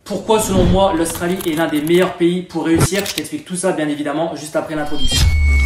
Pourquoi selon moi l'Australie est l'un des meilleurs pays pour réussir? Je t'explique tout ça bien évidemment juste après l'introduction.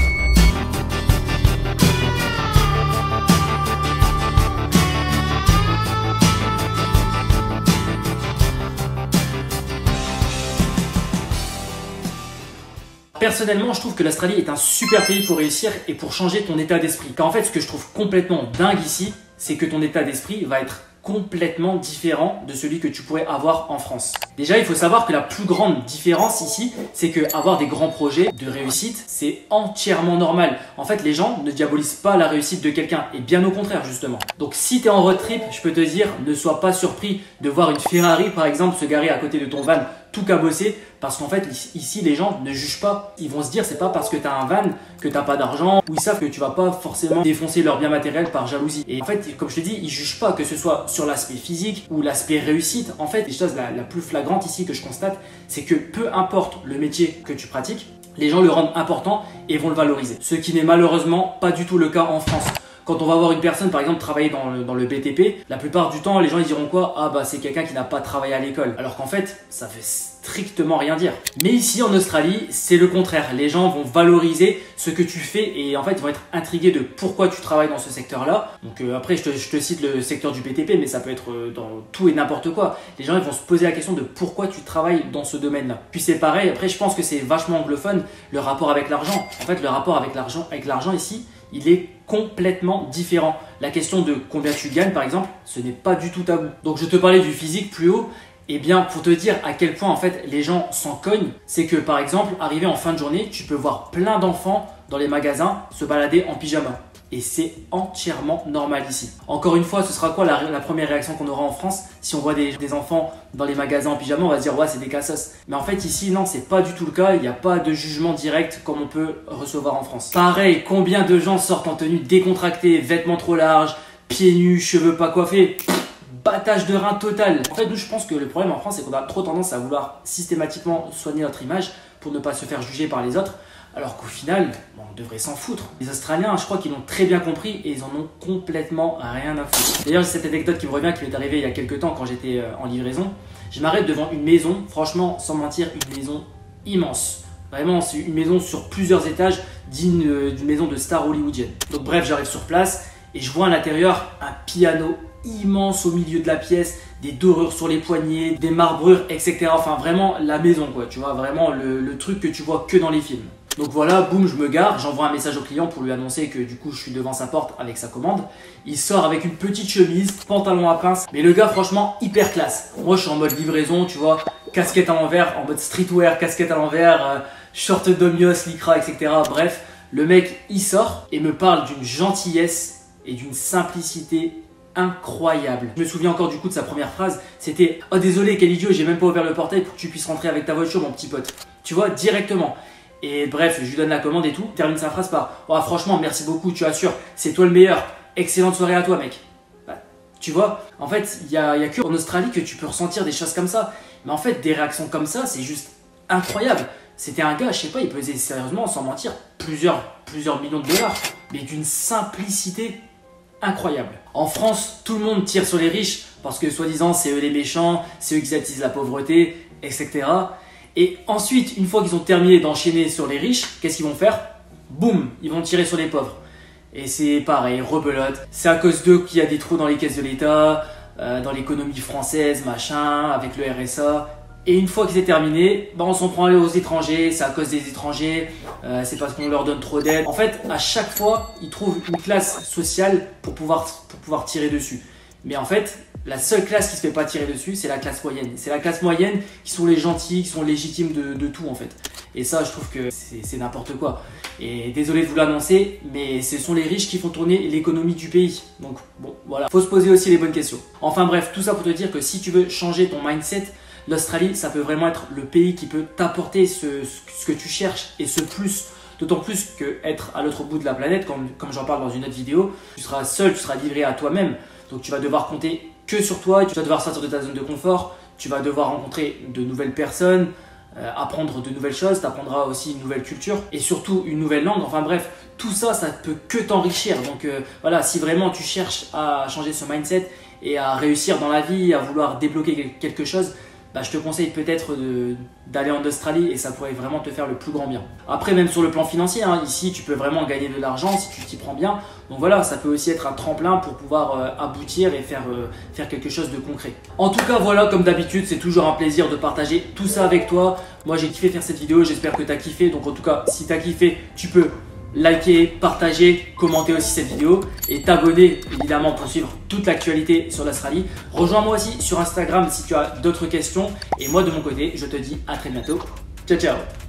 Personnellement, je trouve que l'Australie est un super pays pour réussir et pour changer ton état d'esprit. Car en fait, ce que je trouve complètement dingue ici, c'est que ton état d'esprit va être complètement différent de celui que tu pourrais avoir en France. Déjà, il faut savoir que la plus grande différence ici, c'est que avoir des grands projets de réussite, c'est entièrement normal. En fait, les gens ne diabolisent pas la réussite de quelqu'un et bien au contraire justement. Donc si tu es en road trip, je peux te dire, ne sois pas surpris de voir une Ferrari par exemple se garer à côté de ton van tout cabossé, parce qu'en fait ici les gens ne jugent pas. Ils vont se dire c'est pas parce que tu as un van que tu n'as pas d'argent, ou ils savent que tu vas pas forcément défoncer leur bien matériel par jalousie. Et en fait, comme je te dis, ils jugent pas, que ce soit sur l'aspect physique ou l'aspect réussite. En fait, les choses la plus flagrante ici que je constate, c'est que peu importe le métier que tu pratiques, les gens le rendent important et vont le valoriser. Ce qui n'est malheureusement pas du tout le cas en France. Quand on va voir une personne par exemple travailler dans le BTP, la plupart du temps les gens ils diront quoi? Ah bah c'est quelqu'un qui n'a pas travaillé à l'école. Alors qu'en fait ça veut strictement rien dire. Mais ici en Australie c'est le contraire. Les gens vont valoriser ce que tu fais et en fait ils vont être intrigués de pourquoi tu travailles dans ce secteur là. Donc après je te cite le secteur du BTP, mais ça peut être dans tout et n'importe quoi. Les gens ils vont se poser la question de pourquoi tu travailles dans ce domaine là. Puis c'est pareil, après je pense que c'est vachement anglophone le rapport avec l'argent. En fait le rapport avec l'argent ici, il est complètement différent. La question de combien tu gagnes par exemple, ce n'est pas du tout tabou. Donc je te parlais du physique plus haut, et bien pour te dire à quel point en fait les gens s'en cognent, c'est que par exemple arrivé en fin de journée, tu peux voir plein d'enfants dans les magasins se balader en pyjama. Et c'est entièrement normal ici. Encore une fois, ce sera quoi la première réaction qu'on aura en France? Si on voit des enfants dans les magasins en pyjama, on va se dire ouais c'est des cassos. Mais en fait ici non, c'est pas du tout le cas. Il n'y a pas de jugement direct comme on peut recevoir en France. Pareil, combien de gens sortent en tenue décontractée, vêtements trop larges, pieds nus, cheveux pas coiffés, battage de rein total. En fait nous je pense que le problème en France c'est qu'on a trop tendance à vouloir systématiquement soigner notre image pour ne pas se faire juger par les autres. Alors qu'au final, on devrait s'en foutre. Les Australiens, je crois qu'ils l'ont très bien compris et ils en ont complètement rien à foutre. D'ailleurs, j'ai cette anecdote qui me revient, qui m'est arrivée il y a quelques temps quand j'étais en livraison. Je m'arrête devant une maison, franchement, sans mentir, une maison immense. Vraiment, c'est une maison sur plusieurs étages, digne d'une maison de star hollywoodienne. Donc bref, j'arrive sur place et je vois à l'intérieur un piano immense au milieu de la pièce, des dorures sur les poignets, des marbrures, etc. Enfin vraiment la maison quoi, tu vois, vraiment le truc que tu vois que dans les films. Donc voilà, boum, je me gare, j'envoie un message au client pour lui annoncer que du coup je suis devant sa porte avec sa commande. Il sort avec une petite chemise, pantalon à pince, mais le gars franchement hyper classe. Moi je suis en mode livraison, tu vois, casquette à l'envers, en mode streetwear, casquette à l'envers, short d'Omios, lycra, etc. Bref, le mec il sort et me parle d'une gentillesse et d'une simplicité incroyable. Je me souviens encore du coup de sa première phrase, c'était « Oh désolé, quel idiot, j'ai même pas ouvert le portail pour que tu puisses rentrer avec ta voiture mon petit pote. » Tu vois, directement. Et bref, je lui donne la commande et tout. Il termine sa phrase par « Oh franchement, merci beaucoup, tu assures, c'est toi le meilleur. Excellente soirée à toi mec. » Tu vois, en fait, il y a que en Australie que tu peux ressentir des choses comme ça. Mais en fait, des réactions comme ça, c'est juste incroyable. C'était un gars, je sais pas, il pesait sérieusement, sans mentir, plusieurs millions de dollars. Mais d'une simplicité incroyable. En France, tout le monde tire sur les riches parce que soi-disant c'est eux les méchants, c'est eux qui attisent la pauvreté, etc. Et ensuite, une fois qu'ils ont terminé d'enchaîner sur les riches, qu'est-ce qu'ils vont faire? Boum, ils vont tirer sur les pauvres. Et c'est pareil, rebelote. C'est à cause d'eux qu'il y a des trous dans les caisses de l'État, dans l'économie française, machin, avec le RSA. Et une fois que c'est terminé, on s'en prend aux étrangers, c'est à cause des étrangers, c'est parce qu'on leur donne trop d'aide. En fait, à chaque fois, ils trouvent une classe sociale pour pouvoir tirer dessus. Mais en fait, la seule classe qui se fait pas tirer dessus, c'est la classe moyenne. C'est la classe moyenne qui sont les gentils, qui sont légitimes de tout en fait. Et ça, je trouve que c'est n'importe quoi. Et désolé de vous l'annoncer, mais ce sont les riches qui font tourner l'économie du pays. Donc bon, voilà. Faut se poser aussi les bonnes questions. Enfin bref, tout ça pour te dire que si tu veux changer ton mindset, l'Australie, ça peut vraiment être le pays qui peut t'apporter ce que tu cherches et ce plus. D'autant plus qu'être à l'autre bout de la planète, comme j'en parle dans une autre vidéo, tu seras seul, tu seras livré à toi-même. Donc tu vas devoir compter que sur toi, tu vas devoir sortir de ta zone de confort, tu vas devoir rencontrer de nouvelles personnes, apprendre de nouvelles choses, tu apprendras aussi une nouvelle culture et surtout une nouvelle langue. Enfin bref, tout ça, ça ne peut que t'enrichir. Donc voilà, si vraiment tu cherches à changer ce mindset et à réussir dans la vie, à vouloir débloquer quelque chose, bah, je te conseille peut-être d'aller en Australie et ça pourrait vraiment te faire le plus grand bien. Après, même sur le plan financier, hein, ici tu peux vraiment gagner de l'argent si tu t'y prends bien. Donc voilà, ça peut aussi être un tremplin pour pouvoir aboutir et faire quelque chose de concret. En tout cas, voilà, comme d'habitude, c'est toujours un plaisir de partager tout ça avec toi. Moi, j'ai kiffé faire cette vidéo, j'espère que tu as kiffé. Donc en tout cas, si tu as kiffé, tu peux liker, partager, commenter aussi cette vidéo et t'abonner évidemment pour suivre toute l'actualité sur l'Australie. Rejoins-moi aussi sur Instagram si tu as d'autres questions. Et moi de mon côté, je te dis à très bientôt. Ciao, ciao!